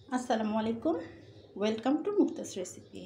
আসসালামু আলাইকুম, welcome to Mukta's recipe.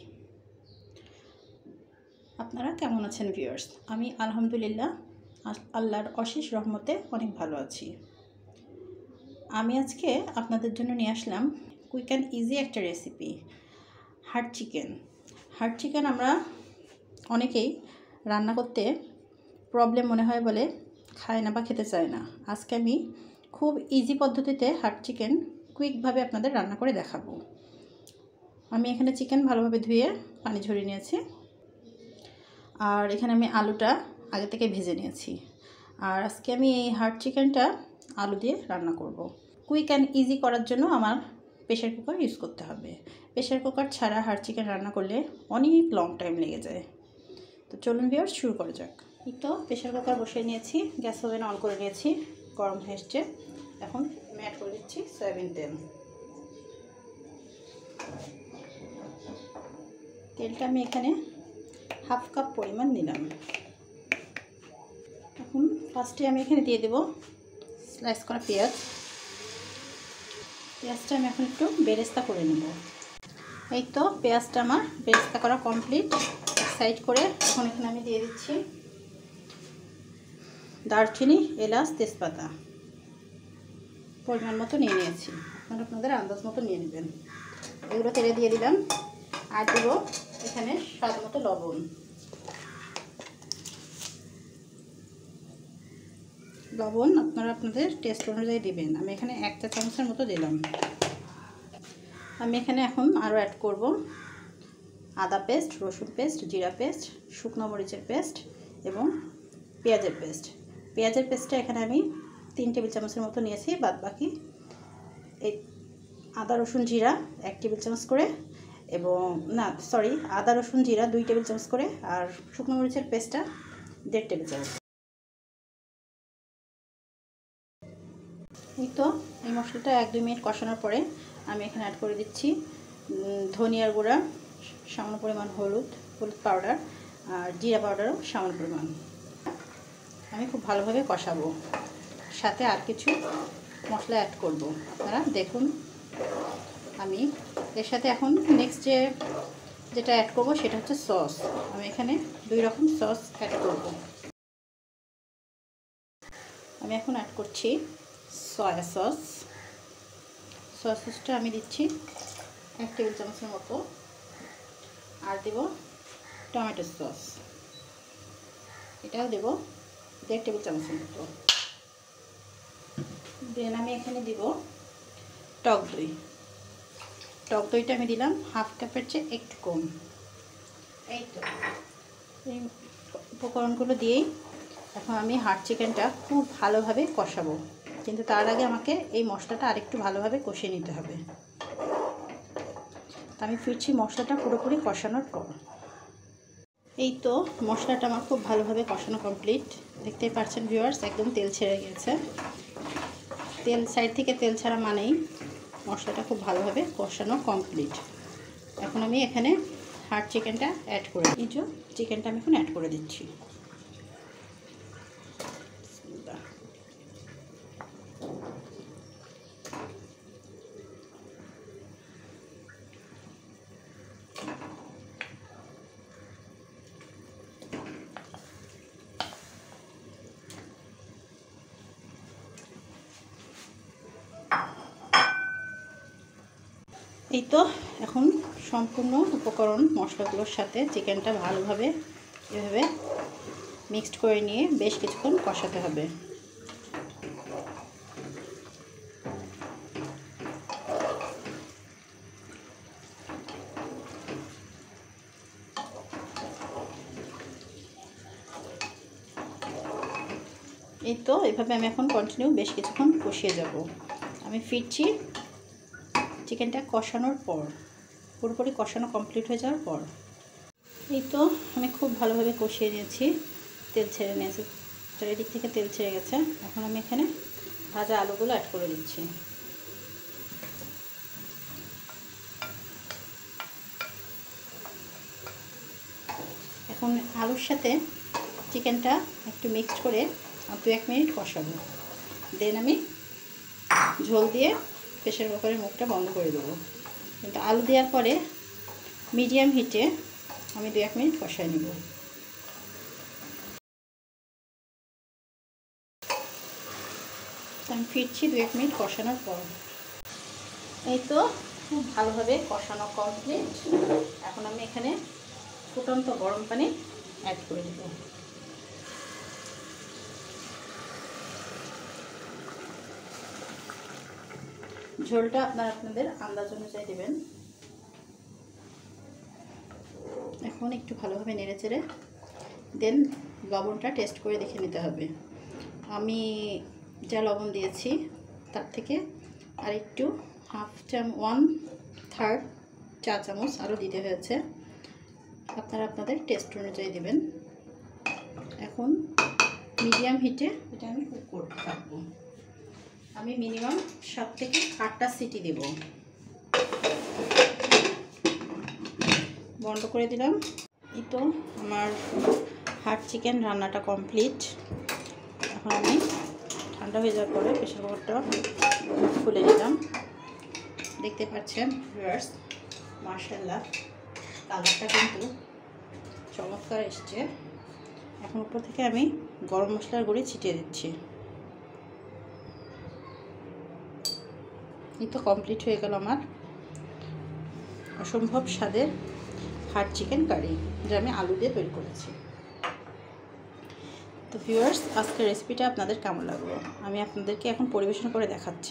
আপনারা কেমন আছেন ভিউয়ার্স? আমি আলহামদুলিল্লাহ আল্লাহর অশেষ রহমতে অনেক ভালো আছি। আমি আজকে আপনাদের জন্য নিয়ে আসলাম কুইক অ্যান্ড ইজি একটা recipe, hard chicken. Hard chicken আমরা অনেকেই রান্না করতে প্রবলেম মনে হয় বলে খায় না বা খেতে চায় না। আজকে আমি খুব ইজি পদ্ধতিতে হার্ড চিকেন কুইকভাবে আপনাদের রান্না করে দেখাবো। আমি এখানে চিকেন ভালোভাবে ধুয়ে পানি ঝরিয়ে নিয়েছি, আর এখানে আমি আলুটা আগে থেকে ভেজে নিয়েছি। আর আজকে আমি এই হার্ড চিকেনটা আলু দিয়ে রান্না করব। কুইক অ্যান্ড ইজি করার জন্য আমার প্রেশার কুকার ইউজ করতে হবে। প্রেশার কুকার ছাড়া হার্ড চিকেন রান্না করলে অনেক লং টাইম লেগে যায়। তো চলুন ভিউয়ার্স, শুরু করা যাক। এই তো প্রেশার কুকার বসিয়ে নিয়েছি, গ্যাস ওভেন অন করে নিয়েছি, গরম হয়ে এসছে। এখন আমি অ্যাড করে দিচ্ছি সয়াবিন তেল। তেলটা আমি এখানে হাফ কাপ পরিমাণ দিলাম। এখন ফার্স্টে আমি এখানে দিয়ে দেব স্লাইস করা পেঁয়াজ। পেঁয়াজটা আমি এখন একটু বেরেস্তা করে নেব। এই তো পেঁয়াজটা আমার বেরেস্তা করা কমপ্লিট। সাইড করে এখন এখানে আমি দিয়ে দিচ্ছি দারচিনি, এলাচ, তেজপাতা পরিমাণ মতো নিয়ে নিয়েছি। আপনারা আপনাদের আন্দাজ মতো নিয়ে নেবেন। এগুলো তেলে দিয়ে দিলাম, আর দেবো এখানে স্বাদ মতো লবণ। লবণ আপনারা আপনাদের টেস্ট অনুযায়ী দিবেন। আমি এখানে 1 চা চামচের মতো দিলাম। আমি এখানে এখন আরও অ্যাড করব আদা পেস্ট, রসুন পেস্ট, জিরা পেস্ট, শুকনো মরিচের পেস্ট এবং পেঁয়াজের পেস্ট। পেঁয়াজের পেস্টটা এখানে আমি 3 টেবিল চামচের মতো নিয়েছি। বাদ বাকি এই আদা রসুন জিরা 1 টেবিল চামচ করে, এবং আদা রসুন জিরা 2 টেবিল চামচ করে, আর শুকনো মরিচের পেস্টটা 1.5 টেবিল চামচ। এই তো এই মশলাটা 1-2 মিনিট কষানোর পরে আমি এখানে অ্যাড করে দিচ্ছি ধনিয়ার গুঁড়া, সামান্য পরিমাণ হলুদ পাউডার, আর জিরা পাউডারও সামান্য পরিমাণ। আমি খুব ভালোভাবে কষাবো, সাথে আর কিছু মশলা অ্যাড করব। আপনারা দেখুন। আমি এর সাথে এখন নেক্সট যেটা অ্যাড করব সেটা হচ্ছে সস। আমি এখানে 2 রকম সস অ্যাড করব। আমি এখন অ্যাড করছি সয়া সস। সয়া সসটা আমি দিচ্ছি 1 টেবিল চামচের মতো, আর দেব টমেটো সস, এটাও দেব 1.5 টেবিল চামচের মতো। দেন আমি এখানে দিব টক দই। টক দইটা আমি দিলাম হাফ কাপের চেয়ে একটু কম। এই তো এই উপকরণগুলো দিয়েই এখন আমি হার্ড চিকেনটা খুব ভালোভাবে কষাবো, কিন্তু তার আগে আমাকে এই মশলাটা আরেকটু ভালোভাবে কষিয়ে নিতে হবে। আমি ফিরছি মশলাটা পুরোপুরি কষানোর পর। এই তো মশলাটা আমার খুব ভালোভাবে কষানো কমপ্লিট। দেখতেই পাচ্ছেন ভিউয়ার্স, একদম তেল ছেড়ে গেছে। তেল সাইড থেকে তেল ছাড়া মানেই মশলাটা খুব ভালোভাবে কষানো কমপ্লিট। এখন আমি এখানে হার্ড চিকেনটা অ্যাড করে দিচ্ছি। চিকেনটা আমি এখন অ্যাড করে দিচ্ছি। এই তো এখন সম্পূর্ণ উপকরণ মশলাগুলোর সাথে চিকেনটা ভালোভাবে এভাবে মিক্সড করে নিয়ে বেশ কিছুক্ষণ কষাতে হবে। এই তো এভাবে আমি এখন কন্টিনিউ বেশ কিছুক্ষণ কষিয়ে যাব। আমি ফিরছি চিকেনটা কষানোর পর, পুরোপুরি কষানো কমপ্লিট হয়ে যাওয়ার পর। এই তো আমি খুব ভালোভাবে কষিয়ে নিয়েছি, তেল ছেড়ে নিয়েছি, চারিদিক থেকে তেল ছেড়ে গেছে। এখন আমি এখানে ভাজা আলুগুলো অ্যাড করে দিচ্ছি। এখন আলুর সাথে চিকেনটা একটু মিক্সড করে 2-1 মিনিট কষাবো। দেন আমি ঝোল দিয়ে প্রেসার কুকারের মুখটা বন্ধ করে দেবো। কিন্তু আলু দেওয়ার পরে মিডিয়াম হিটে আমি 2-1 মিনিট কষায় নেব। আমি ফিরছি 2-1 মিনিট কষানোর পর। এই তো খুব ভালোভাবে কষানো কমপ্লিট। এখন আমি এখানে ফুটন্ত গরম পানি অ্যাড করে দেব। ঝোলটা আপনাদের আন্দাজ অনুযায়ী দেবেন। এখন একটু ভালোভাবে নেড়েচেড়ে দেন লবণটা টেস্ট করে দেখে নিতে হবে। আমি যা লবণ দিয়েছি তার থেকে আর একটু 1/3 চা চামচ আরও দিতে হয়েছে। আপনারা আপনাদের টেস্ট অনুযায়ী দেবেন। এখন মিডিয়াম হিটে এটা আমি কুক করতে থাকবো। আমি মিনিমাম 7 থেকে 8টা সিটি দেব। বন্ধ করে দিলাম। এই তো আমার হার্ড চিকেন রান্নাটা কমপ্লিট। এখন আমি ঠান্ডা হয়ে যাওয়ার পরে প্রেসার কুকারটা খুলে নিলাম। দেখতে পাচ্ছেন ভিউয়ার্স, মাশাআল্লাহ কালারটা কিন্তু চমৎকার এসছে। এখন উপর থেকে আমি গরম মশলার গুঁড়ি ছিটিয়ে দিচ্ছি। এই তো কমপ্লিট হয়ে গেল আমার অসম্ভব স্বাদের হার্ড চিকেন কারি, যা আমি আলু দিয়ে তৈরি করেছি। তো ভিউয়ার্স, আজকের রেসিপিটা আপনাদের কেমন লাগলো আমি আপনাদেরকে এখন পরিবেশন করে দেখাচ্ছি।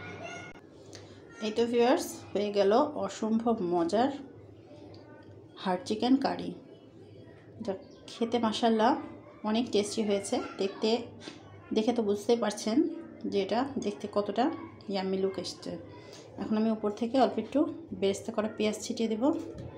এই তো ভিউয়ার্স, হয়ে গেল অসম্ভব মজার হার্ড চিকেন কারি, যা খেতে মাশাআল্লাহ অনেক টেস্টি হয়েছে। দেখে তো বুঝতেই পারছেন যে এটা দেখতে কতটা ইয়াম্মি লুক এসছে। এখন আমি উপর থেকে অল্প একটু বেরেস্তা করা পেঁয়াজ ছিটিয়ে দেব।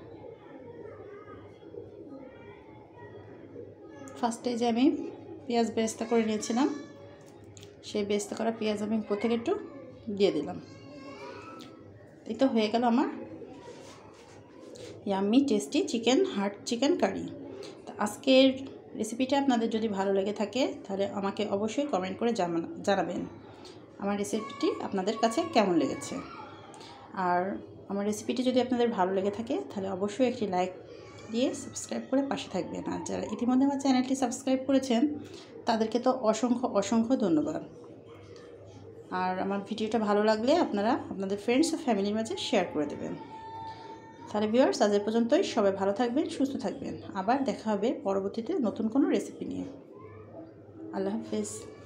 ফার্স্টে যে আমি পেঁয়াজ বেরেস্তা করে নিয়েছিলাম, সেই বেরেস্তা করা পেঁয়াজ আমি উপর থেকে একটু দিয়ে দিলাম। এই তো হয়ে গেল আমার yummy tasty hard chicken curry. তো আজকের রেসিপিটা আপনাদের যদি ভালো লেগে থাকে তাহলে আমাকে অবশ্যই কমেন্ট করে জানাবেন আমার রেসিপিটি আপনাদের কাছে কেমন লেগেছে। আর আমার রেসিপিটি যদি আপনাদের ভালো লেগে থাকে তাহলে অবশ্যই একটি লাইক দিয়ে সাবস্ক্রাইব করে পাশে থাকবেন। আর যারা ইতিমধ্যে আমার চ্যানেলটি সাবস্ক্রাইব করেছেন তাদেরকে তো অসংখ্য ধন্যবাদ। আর আমার ভিডিওটা ভালো লাগলে আপনারা আপনাদের ফ্রেন্ডস ও ফ্যামিলির মাঝে শেয়ার করে দেবেন। তাহলে ভিউয়ার্স, আজ এ পর্যন্তই। সবাই ভালো থাকবেন, সুস্থ থাকবেন। আবার দেখা হবে পরবর্তীতে নতুন কোনো রেসিপি নিয়ে। আল্লাহ হাফেজ।